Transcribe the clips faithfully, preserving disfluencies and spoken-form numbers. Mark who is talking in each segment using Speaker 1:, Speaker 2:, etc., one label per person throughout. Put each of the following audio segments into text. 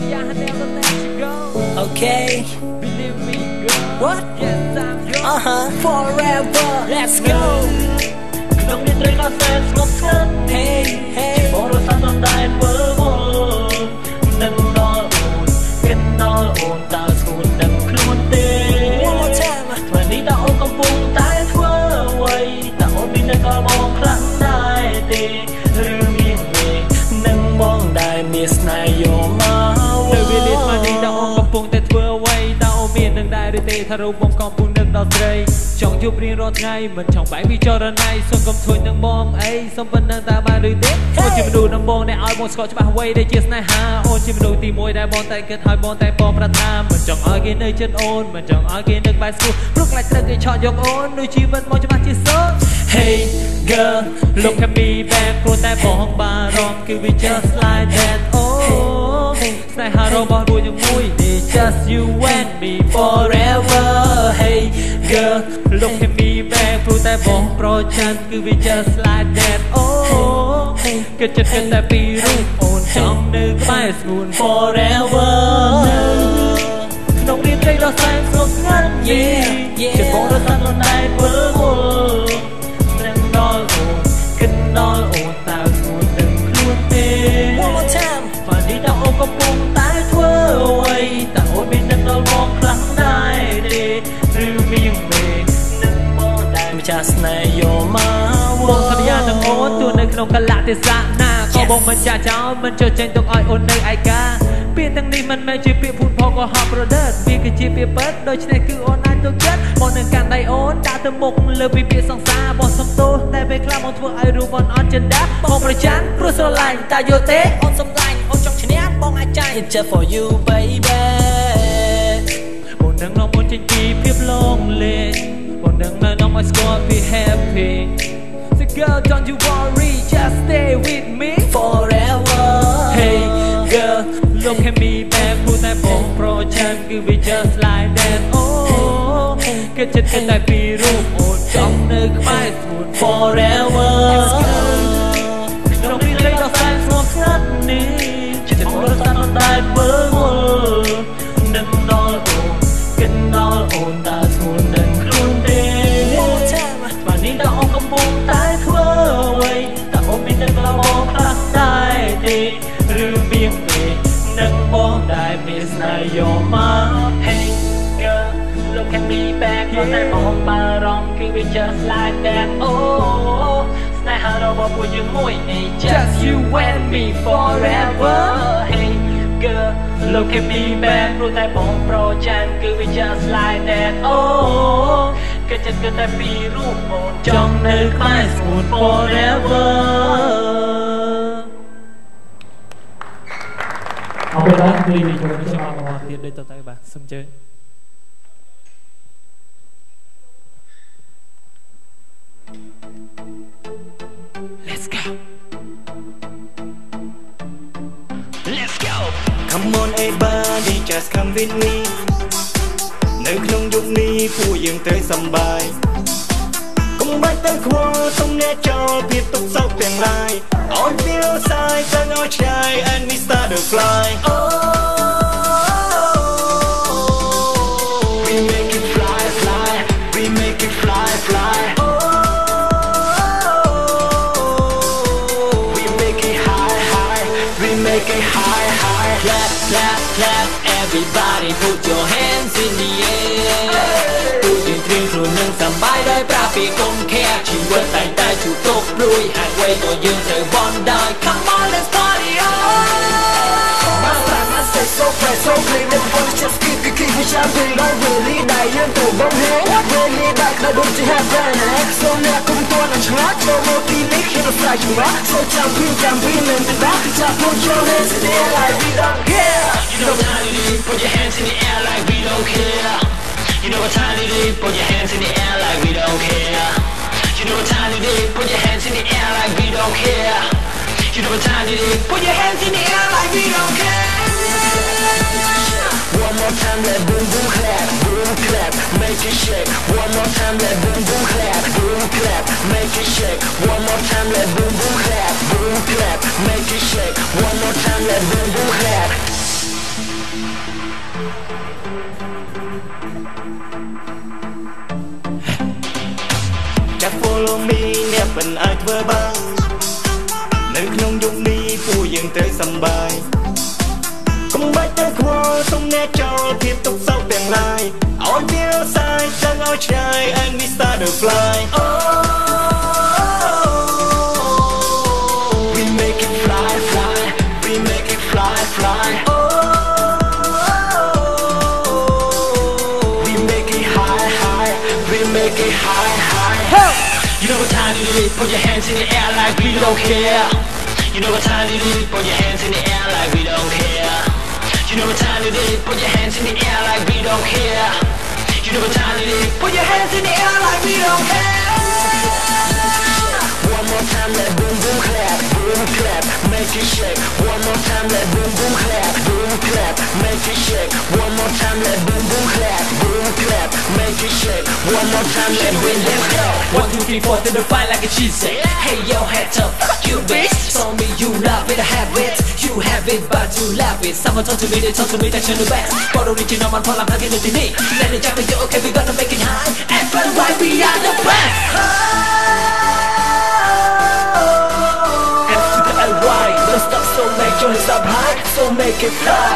Speaker 1: Okay.
Speaker 2: Believe me, girl.
Speaker 1: What?
Speaker 2: Yes, I'm yours.
Speaker 1: Uh huh. Forever. Let's go.
Speaker 2: ក្នុងនេះត្រូវក៏សែនស្ងប់ស្ងាត់
Speaker 1: Hey hey.
Speaker 2: បងរសាមិនដែលធ្វើវល់នឹងដល់អូនគិតដល់អូនតើស្គូននឹងខ្លួនទេ
Speaker 1: One more time.
Speaker 2: ថ្ងៃនេះតើអូនកំពុងតែធ្វើអ្វីតើអូនមានតែកលបងខ្លាំងដែរទេឬមានទេនឹងបងដែលមានស្នេហ៍យកមកទៅវាលេថ្ងៃនេះតើអូនកំពុងតែធ្វើអ្វីតើអូនមាននឹងដែរឬទេថារូបបងកំពុងនឹកដល់ស្រីចង់ជួបរៀងរាល់ថ្ងៃមិនចង់បែកពីចរណៃសូមកុំធុញនឹងបងអីសូមប៉ុណ្ណឹងតើបានឬទេអូនជាមនុស្សដំបងដែលឲ្យបងស្គាល់ច្បាស់អ្វីដែលជាស្នេហាអូនជាមនុស្សទីមួយដែលបងតែគិតឲ្យបងតែបងប្រាថ្នាមិនចង់ឲ្យគេនៅជិតអូនមិនចង់ឲ្យគេនឹកបែកស្គូព្រោះខ្លាចត្រូវគេឆក់យកអូនដូចជីវិតមកច្បាស់ជាសូន Hey girl look at me back ព្រោះតែបងបារម្ភគឺវា just like that oh ស្នេហារបស់រួចជាមួយនេះ just you and me forever Hey girl look at me back ព្រោះតែបងប្រច័ណ្ឌគឺវា just like that oh គិតចិត្តគិតតែពីរូបអូនចង់នៅក្បែរស្ងួន forever ក្នុងរៀនត្រីដ៏សែនស្ងប់ស្ងាត់ yeah ជាបងរសាមិនដែលធ្វើវល់នឹងដល់អូនគិតដល់អូនតើស្ងួននឹងខ្លួនទេ
Speaker 1: One more time.
Speaker 2: បាទនេះតើអូនកំពុងតែធ្វើអ្វីតើអូនមាននឹងដល់បងខ្លាំងដែរទេឬមានមេនឹងបងដែលម្ចាស់ស្នេហ៍យកមកបងសន្យានឹងអូនទោះនៅក្នុងកលៈទេសៈណាក៏បងមិនចាចោលមិនចូលចេញទុកឲ្យអូននៅឯកាពាក្យទាំងនេះមិនមែនជាពាក្យភូតផងក៏ហប់ប្រដិតវាគឺជាពាក្យពិតដូច្នេះគឺអូនអាចទុកចិត្តបងនឹងកាន់ដៃអូនដាក់ទៅមុខលើពីពាក្យសង្សារបងសំទោសតែពេលខ្លះបងធ្វើឲ្យរូបអូនអត់ចិន្តាបងប្រច័ណ្ឌព្រោះស្រឡាញ់តែយល់ទេអូនសំឡាញ់អូនចង់ឈ្នះបងអាចចាញ់
Speaker 1: It's just for you baby.
Speaker 2: បងនឹងនាំអូនចេញពីភាពលងលេងបងនឹងនៅនាំឲ្យស្គាល់ពី happy So girl don't you worry just stay with me
Speaker 1: Forever.
Speaker 2: Hey girl look at me back ព្រោះតែបងប្រច័ណ្ឌគឺវា just like that oh គិតចិត្តគិតតែពីរូបអូនចង់នៅក្បែរស្ងួន forever ក្នុងនេះលេខដ៏សែនស្ងប់ស្ងាត់នេះចិត្តបងរសាមិនដែលធ្វើវល់នឹងដល់អូនគិតដល់អូនតើស្ងួននឹងខ្លួនទេ
Speaker 1: One more time.
Speaker 2: បាទនេះតើអូនកំពុងតែធ្វើអ្វីតើអូនមានតែក្លបងខ្លះដែរទេឬមានទេនឹងបងដែលមានស្នេហ៍យកមក Hey girl look at me back ព្រោះតែបងបារម្ភគឺវា just like that oh ស្នេហារបស់ពួកយើងមួយនេះ just you and me forever Hey girl look at me back ព្រោះតែបងប្រច័ណ្ឌគឺវា just like that oh គិតចិត្តគិតតែពីរូបអូនចង់នៅក្បែរស្ងួន forever អរគុណបាទគឺវិជ្ជាខ្ញុំអរគុណទៀតដូចតទៅបាទសូមជើញ Let's go Let's go
Speaker 3: Come on everybody just come with me នៅក្នុងយុគនេះពួកយើងត្រូវសប្បាយកុំបាច់ទៅខ្វល់សុំអ្នកចោលភាពទុកសោកទាំងឡាយ On feel side ទៅឲ្យឆ្ងាយ and we start to fly oh we make it fly fly we make it fly fly oh we make it high high we make it high high
Speaker 2: Clap clap clap everybody put your hands in the air ពួកយើងត្រៀមខ្លួននឹងសប្បាយដោយប្រាពីកុំខែជីវិតតែងតែជួបទុកព្រួយហាក់វៃក៏យើងត្រូវបន់ដោយ Come on let's party on
Speaker 3: My style my style so fresh so clean never wanna just keep keep keep me shining like really ដែលយើងទៅបងហេ really ដែលក្តៅដូចជា heaven សូមអ្នកគុំតួនឹងឆ្លាតចូលមកទីនេះខ្ញុំទៅស្រ័យច្បាស់សូមចាំពីចាំពីមិនទៅដាក់ចាប់ put your hands in the air like we don't care You know what time it is put your hands in the air like we don't care You know what time it is put your hands in the air like we don't care You know what time it is put your hands in the air like we don't care You know what time it is put your hands in the air like we don't care One more time let boom boom clap boom clap make it shake One more time let boom boom clap boom clap make it shake One more time let boom boom clap boom clap make it shake One more time let boom boom clap
Speaker 2: មិនអាចធ្វើបាននៅក្នុងយុគនេះពួកយើងត្រូវសប្បាយកុំបាច់ទៅខ្វល់សុំអ្នកចោលភាពទុកសោកទាំងឡាយអោយវាសាយចង់ឲ្យឆ្ងាយ and we start to fly oh we make it fly fly we make it fly fly oh we make it high high we make it high high hey! You know what time it is, put your hands in the air like we don't care. You know what time it is, put your hands in the air like we don't care. You know what time it is, put your hands in the air like we don't care. You know what time it is, put your hands in the air like we don't care. One more time, let boom boom clap, boom clap, make it shake. One more time, let boom boom clap, boom clap, make it shake. One more time, let boom boom clap, boom clap, make it shake. One more time, let boom boom clap. One two three four to the fight like a cheese. Hey yo, head up, fuck you bitch. Told me you love it, I have it. You have it, but you love it. Someone told to me, they told to me that you're the best. For original man, fall I'm not gonna deny. Let it jump with you, okay, we gonna make it high. And for why we are the best. F to the L Y, don't stop, so make your hands up high, so make it fly.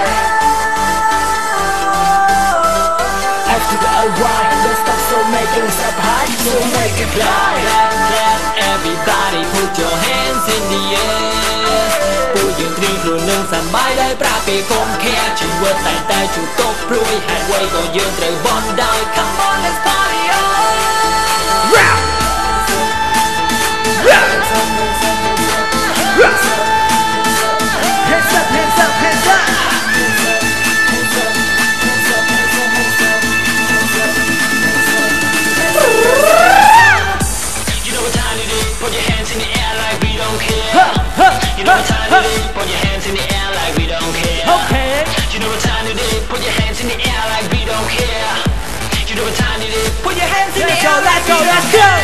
Speaker 2: F to the L Y, don't stop, so make your hands up high, so make it fly. Clap, clap, everybody put your hands in the air. ពួកយើងត្រៀមខ្លួននឹងសប្បាយដោយប្រាពីកុំខែជីវិតតែតែជួបតបព្រួយហេតុអ្វីក៏យើងត្រូវបន់ដោយ Come on let's party on Rap Rap Hands up hands up hands up You know what time it is, put your hands in the air like we don't care. You know what time it is, put your hands in the air like we don't care. Okay. You know what time it is, put your hands in the air like we don't care. You know what time it is, put your hands in the air like we don't care.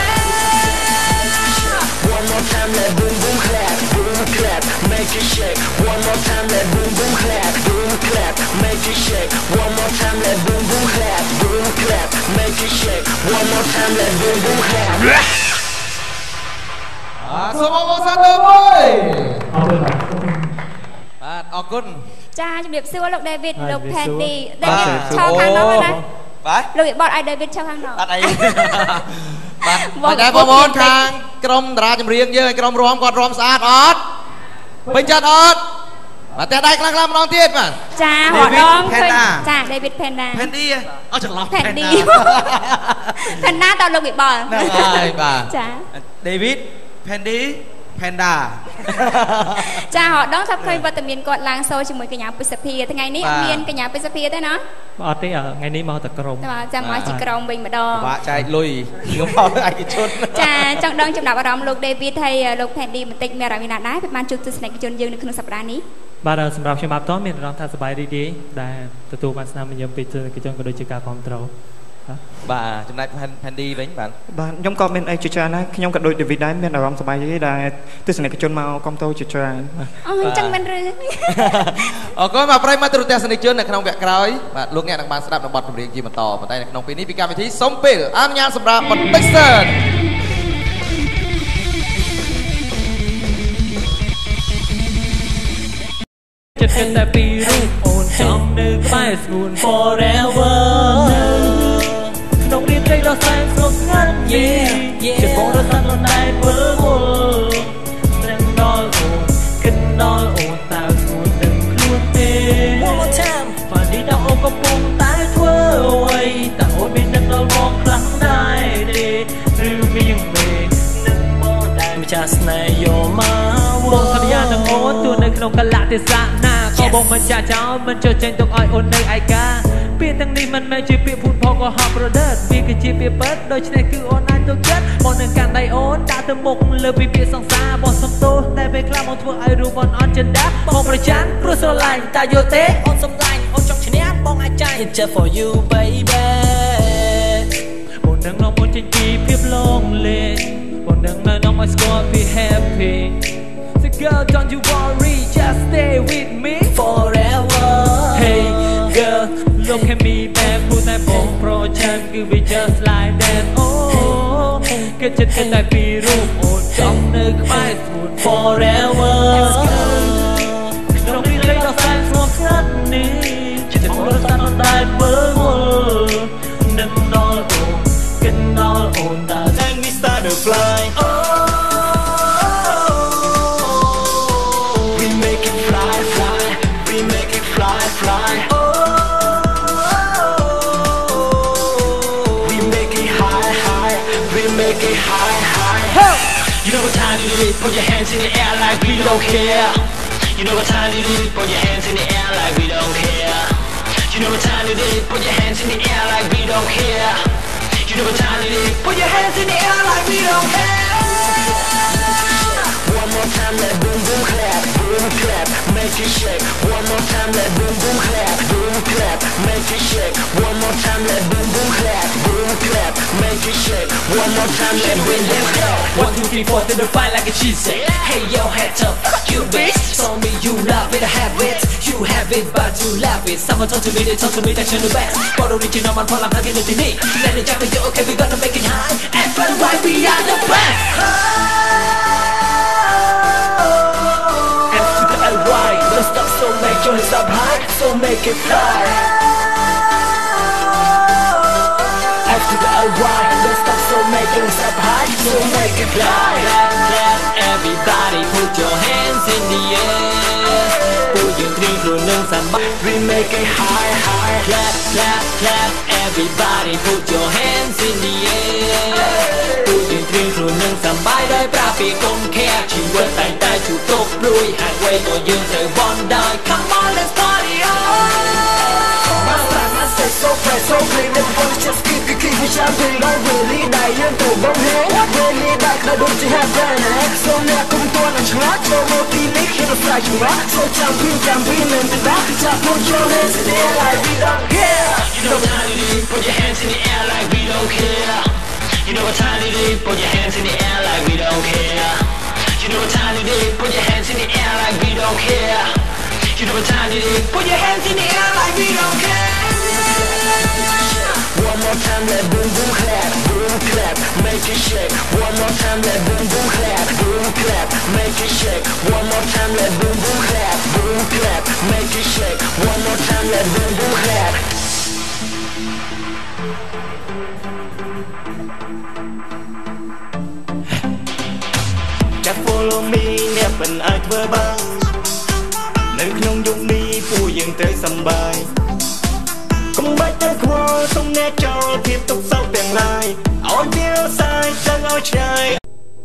Speaker 2: One more time, let boom boom clap, boom clap, make it shake. One more time, let boom boom clap, boom clap, make it shake. One more time, let boom boom clap, boom clap, make it shake. One more time, let boom boom clap.
Speaker 4: សូមអបអរសាទរមួយបាទអរគុណ
Speaker 5: ចាជំរាបសួរលោក David លោក Pendy David ឈរខាងនោះណាបាទលោកវិបត្តិឲ្យ David ឈរខាងនោះអត់អីបាទតែបងប្អូនខាងក្រុមតារាចម្រៀងយើងក្រុមរាំគាត់រាំស្អាតអត់ពេញចិត្តអត់បាទតែដៃខ្លាំងខ្លាំងម្ដងទៀតបាទចារដងឃើញចា David Panda
Speaker 4: Pendy អត់ច្រឡំ
Speaker 5: Pendy Panda តលោកវិបត្តិហ្នឹងហើយបាទចា
Speaker 4: David Pendy Panda
Speaker 5: ចារដងថាឃើញវត្តមានគាត់ឡើងសូជាមួយកញ្ញាពុសភាថ្ងៃនេះអត់មានកញ្ញាពុសភាទេណា
Speaker 2: អត់ទេថ្ងៃនេះមកតែក្រុម
Speaker 5: បាទចាំមកជីក្រុមវិញម្ដង
Speaker 4: បាទចែកលុយខ្ញុំមកឯកជន
Speaker 5: ចាចង់ដឹងចំណាប់អារម្មណ៍លោក David ហើយលោក Pendy បន្តិចមានអារម្មណ៍ណាដែរបានជួបទស្សនិកជនយើងនៅក្នុងសប្តាហ៍នេះ
Speaker 2: បាទសម្រាប់ខ្ញុំបាទតោះមានអារម្មណ៍ថាសប្បាយរីករាយដែលទទួលបានស្នាមញញឹមពីទស្សនិកជនក៏ដូចជាការគ្រប់គ្រង
Speaker 4: បាទចំណែក Pendy វិញបាទ
Speaker 2: បាទខ្ញុំក៏មានអីជាច្រើនដែរខ្ញុំក៏ដូច David ដែរមានអារម្មណ៍សប្បាយរីករាយដែលទស្សនិកជនមកគ្រប់គ្រងជាច្រើន
Speaker 5: អូអញ្ចឹងមិនរឿង
Speaker 4: អរគុណបាទប្រិយមិត្តទស្សនិកជននៅក្នុងវគ្គក្រោយបាទលោកអ្នកនឹងបានស្ដាប់នៅបទចម្រៀងជាបន្តប៉ុន្តែនៅក្នុងពេលនេះពីកម្មវិធីសុំពេលអនុញ្ញាតសម្រាប់បន្តិចសិន
Speaker 2: ចិត្តគិតតែពីរូបអូនចំនៅក្បែរស្ងួន forever ក្នុងរៀនត្រីដ៏សែនស្ងប់ស្ងាត់ yeah ជាបងរត់តាមលំដែងមើលមុលនឹងដល់អូនគិតដល់អូនតើស្ងួននឹងខ្លួនទេ
Speaker 1: One more time
Speaker 2: បាទនេះដល់អូនកំពុងតែធ្វើអ្វីតើអូនមាននឹកដល់បងខ្លាំងដែរទេឬមានមេនឹងបងដែលម្ចាស់ស្នេហ៍យកមកបងសន្យានឹងអូនទួនៅក្នុងកលៈទេសៈណាក៏បងមិនចាក់ចោលមិនចូលចេញទុកឲ្យអូននៅឯកាពាក្យទាំងនេះមិនមែនជាពាក្យភូតផលក៏ហប់ប្រដិតវាគឺជាពាក្យពិតដូច្នេះគឺអូនអាចទុកចិត្តបងនឹងកាន់ដៃអូនដាក់ទៅមុខលើពីពាក្យសង្សារបងសំទោសតែពេលខ្លះបងធ្វើឲ្យរូបបងអត់ចិនដាបងប្រច័ណ្ឌព្រោះស្រឡាញ់តែយល់ទេអូនសំឡាញ់អូនចង់ឈ្នះបងអាចចាញ់
Speaker 1: It's just for you baby
Speaker 2: បងនឹងនាំអូនចេញពីភាព lonely បងនឹងនាំឲ្យស្គាល់ពី happy So girl don't you worry just stay with me
Speaker 1: forever
Speaker 2: Hey girl look at me back พูดតែបងប្រចាំគឺ we just like that oh គិតចិត្តគិតតែពីរូបអូន
Speaker 3: make it high high You know what time it is, put your hands in the air like we don't care You know what time it is, put your hands in the air like we don't care You know what time it is, put your hands in the air like we don't care You know what time it is, put your hands in the air like we don't care One more time, let boom boom clap, boom clap, make it shake One more time, let boom boom clap, boom clap, make it shake One more time, let boom boom clap, boom clap, make it shake One more time, let boom boom clap One, two, three, four, to the fight like a cheese say Hey yo, heads up, fuck you bitch Told me you love it, I have it You have it, but you love it Someone told to me, they told to me that you're the best But original man, Paul, I'm plugging it in me Let it jump with you, okay, we gonna make it high And run right, we are the best F to the L Y, don't stop, so make your hands up high So make it fly F to the L Y, don't stop, so make your hands up high So make it fly Clap, clap, everybody put your hands in the air Put your drink through nâng somebody We make it high, high Clap, clap, clap, everybody put your hands in the air Put your drink through nâng somebody ได้ปราบปีกงแค่ชีวิตแต่งได้ถูกตกลุยหากไว้ก็ยืนเธอบอลได้ Come on let's party on My style my stay so fresh so clean Never wanna just keep keep keep me champagne Don't really die ยืนตัวบงเฮ Really die ใครโดนจะ have fun นะ So เนี่ยกุมตัวนั่งชนะโชว์โมตีนิกเห็นเราใส่ชัวร์ So จำพี่จำพี่เล่นเป็นรักจะ put your hands in the air like we don't care You know what time it is put your hands in the air like we don't care You know what time it is, put your hands in the air like we don't care You know what time it is, put your hands in the air like we don't care You know what time it is, put your hands in the air like we don't care One more time, let boom boom clap, boom clap, make it shake One more time, let boom boom clap, boom clap, make it shake One more time, let boom boom clap, boom clap, make it shake One more time, let boom boom clap Just follow me เนี่ยเป็นไอเธอบ้างในក្នុងយុគនេះពួកយើងត្រូវសប្បាយកុំបាច់ទៅខ្វល់សុំអ្នកចូលភាពទុកសោកទាំងឡាយឲ្យវាសាយទាំងឲ្យឆ្ងាយ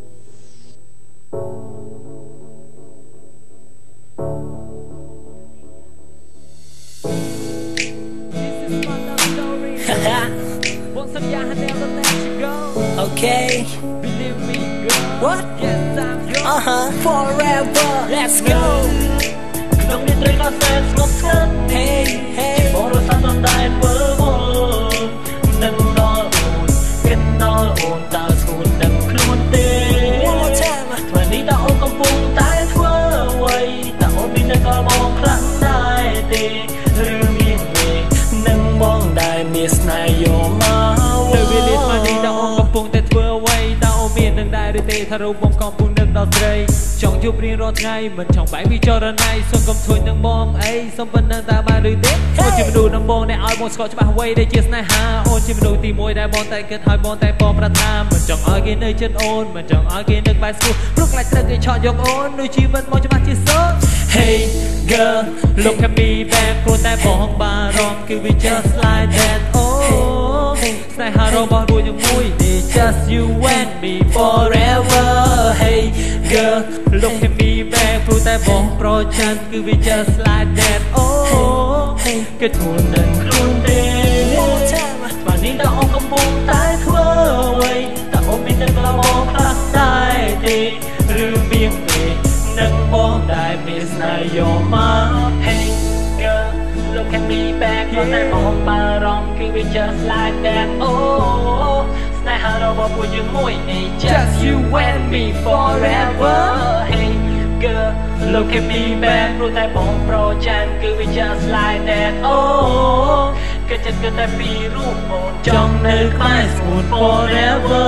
Speaker 2: Won't some y'all never let you go
Speaker 1: Okay
Speaker 2: Believe me girl
Speaker 1: What?
Speaker 2: Yes I'm yours
Speaker 1: Uh-huh Forever Let's go
Speaker 2: ក្នុងនេះត្រូវក៏សែនស្ងប់ស្ងាត់
Speaker 1: Hey hey
Speaker 2: បរិសុទ្ធសំដែនធ្វើវល់នឹងដល់អូនគិតដល់អូនតើស្គូននឹងខ្លួនទេ
Speaker 1: One more time
Speaker 2: ថ្ងៃនេះតើអូនកំពុងតែធ្វើអ្វីតើអូនមានតែក៏មកខ្លាំងដែរទេឬមានទេនឹងបងដែលមានស្នេហ៍យកមកនៅវេលាថ្ងៃនេះតើអូនកំពុងតែធ្វើអ្វីតើអូនមាននឹងដែរឬទេថារូបបងកំពុងនឹកដល់ស្រីចង់ជួបរៀងរាល់ថ្ងៃមិនចង់បែកពីចរណៃសូមកុំធុញនឹងបងអីសូមប៉ុណ្ណឹងតើបានឬទេអូនជាមនុស្សដំបងអ្នកឲ្យបងស្គាល់ច្បាស់អ្វីដែលជាស្នេហាអូនជាមនុស្សទីមួយដែលបងតែគិតឲ្យបងតែបងប្រាថ្នាមិនចង់ឲ្យគេនៅជិតអូនមិនចង់ឲ្យគេនឹកបែកស្គូព្រោះខ្លាចត្រូវគេឆក់យកអូនដូចជីវិតមកច្បាស់ជាសូន Hey girl look at me back ព្រោះតែបងបារម្ភគឺវា just like that oh ស្នេហារបស់រួចជាមួយនេះ just you and me forever Hey girl look at me back ព្រោះតែបងប្រច័ណ្ឌគឺវា just like that oh គេធ្វើនឹងខ្លួនទេបាទនេះតើអូនកំពុងតែធ្វើអ្វីតើអូនមានតែក្លមកខ្លះដែរទេឬមានទេនឹងបងដែលមានស្នេហ៍យកមក Hey girl look at me back ព្រោះតែបងបារម្ភគឺវា just like that oh ស្នេហារបស់ពួកយើងមួយនេះ just you and me forever Hey girl look at me back ព្រោះតែបងប្រច័ណ្ឌគឺវា just like that oh គេចិត្តគិតតែពីរូបអូនចង់នៅក្បែរស្ងួន forever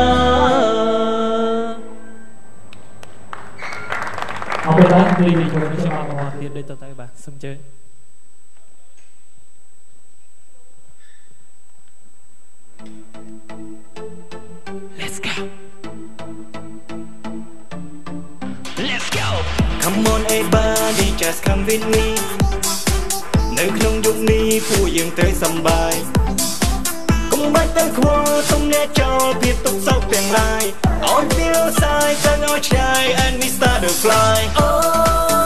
Speaker 2: អរគុណបាទទីនេះខ្ញុំសូមអរគុណទៀតដូចតទៅបាទសូមជើញ Let's go Let's go Come on everybody just come with me នៅក្នុងយុគនេះពួកយើងត្រូវសប្បាយកុំបាច់ទាំងខ្វល់ទុំអ្នកចោលភាពទុកសោកទាំងឡាយឲ្យវាសាយទាំងឲ្យឆ្ងាយ and we start to fly oh